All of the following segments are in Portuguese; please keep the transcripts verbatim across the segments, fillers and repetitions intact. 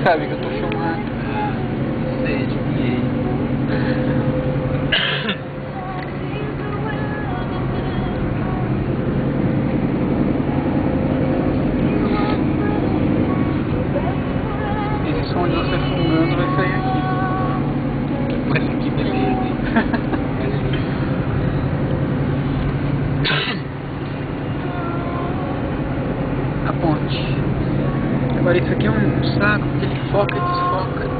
sabe que eu tô filmando. Não sei, adivinhei. Esse som de você fungando vai sair aqui. Olha que beleza, hein? Olha isso. A ponte. Agora isso aqui é um saco, porque ele foca e desfoca.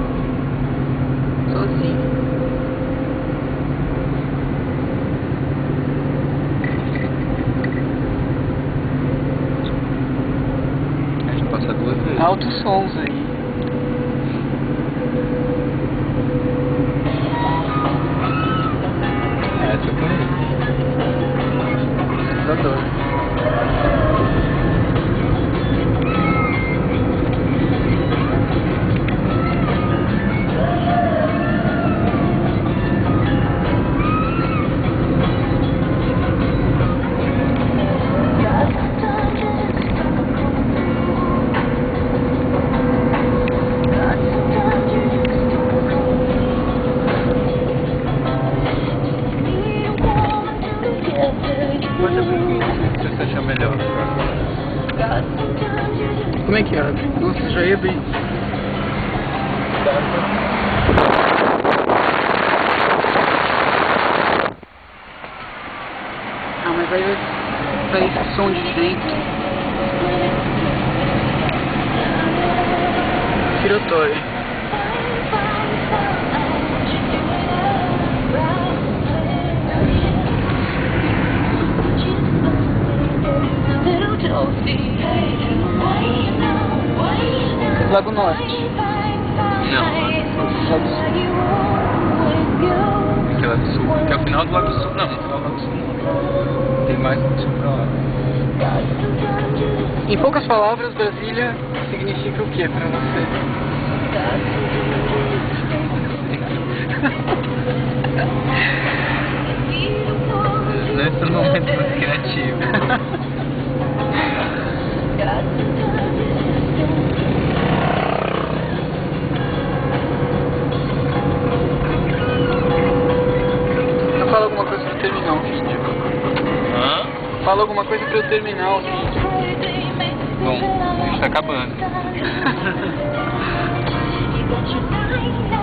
Sozinho. A gente passa duas vezes. Altos sons aí. Essa eu conheço. Eu adoro. Quanto que você achou melhor? Como é que abre? Nossa, já ia bem. Ah, mas aí vai sair esse som de dentro. Giratório. Lago Norte. Não, Lago Sul. que é Lago Sul. Que é o final do Lago Sul. Não, não é o Lago Sul. Tem mais do sul pra lá. Em poucas palavras, Brasília significa o que pra você? Nesse momento muito criativo. Fala alguma coisa pra eu terminar o vídeo. Hã? Fala alguma coisa pra eu terminar o vídeo. Bom, a gente tá acabando.